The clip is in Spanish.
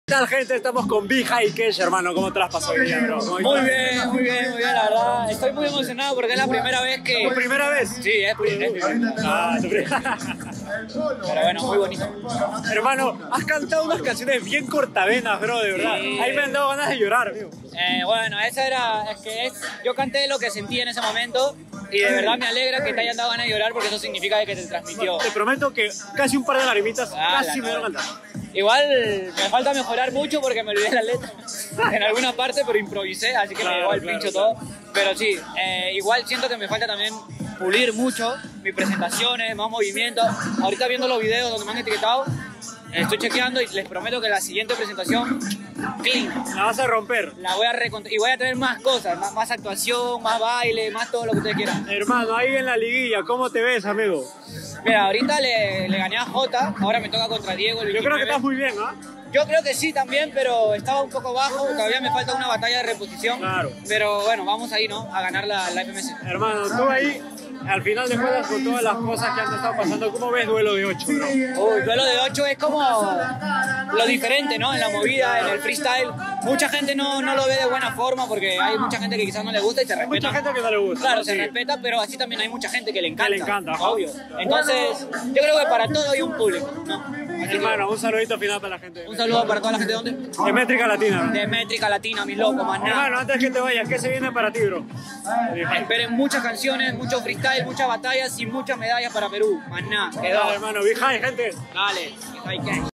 tal, gente? Estamos con Vija y Kesh, hermano. ¿Cómo te las pasó hoy día, bro? Muy bien, la verdad. Estoy muy emocionado porque es la primera vez que... ¿Tu primera vez? Sí, es mi primera. Ah, tu primera. Pero bueno, muy bonito. Hermano, has cantado unas canciones bien cortavenas, bro, de verdad. Sí. Ahí me han dado ganas de llorar, amigo. Bueno, esa era... yo canté lo que sentí en ese momento y de verdad me alegra que te hayan dado ganas de llorar porque eso significa que te transmitió. Te prometo que casi un par de lagrimitas Ah, casi la me dieron no. cantar. Igual me falta mejorar mucho porque me olvidé la letra en alguna parte, pero improvisé, así que me llegó el pincho todo. Pero sí, igual siento que me falta también pulir mucho mis presentaciones, más movimientos. Ahorita viendo los videos donde me han etiquetado, estoy chequeando y les prometo que la siguiente presentación, clean. La vas a romper. La voy a y voy a tener más cosas, más actuación, más baile, más todo lo que ustedes quieran. Hermano, ahí en la liguilla, ¿cómo te ves, amigo? Mira, ahorita le gané a Jota, ahora me toca contra Diego. Yo creo que estás muy bien, ¿ah? Yo creo que sí también, pero estaba un poco bajo, todavía me falta una batalla de reposición. Claro. Pero bueno, vamos ahí, ¿no? A ganar la FMS. Hermano, tú ahí, al final de cuentas, con todas las cosas que han estado pasando, ¿cómo ves Duelo de 8, bro? Uy, Duelo de 8 es como lo diferente, ¿no? En la movida, en el freestyle. Mucha gente no lo ve de buena forma porque hay mucha gente que quizás no le gusta y se Hay respeta. mucha gente que no le gusta. Claro, ¿no? se Sí. respeta, pero así también hay mucha gente que le encanta. Que le encanta, ajá. obvio. Entonces, yo creo que para todo hay un público, ¿no? Así que, Hermano, un saludito final para la gente. un saludo para toda la gente de donde? De Métrica Latina. De Métrica Latina, mis locos, más nada. Hermano, antes que te vayas, ¿qué se viene para ti, bro? Esperen muchas canciones, mucho freestyle, muchas batallas y muchas medallas para Perú. Más nada, quedó. Dale, hermano, Vija, gente. Dale, hay que.